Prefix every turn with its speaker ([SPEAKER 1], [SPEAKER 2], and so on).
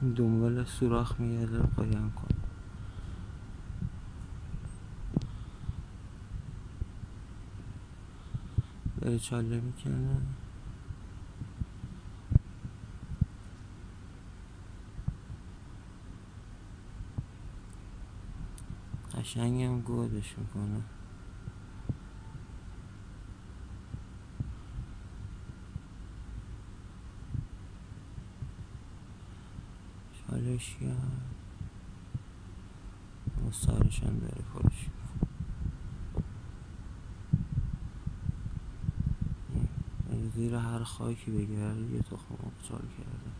[SPEAKER 1] دنبال سوراخ میگرده قایم کن. داره چاله میکنه. قشنگم گودش میکنه. چالش کرد و سارشم داره پرش. زیر هر خاکی بگرده یه تخم مرغ چال کرده.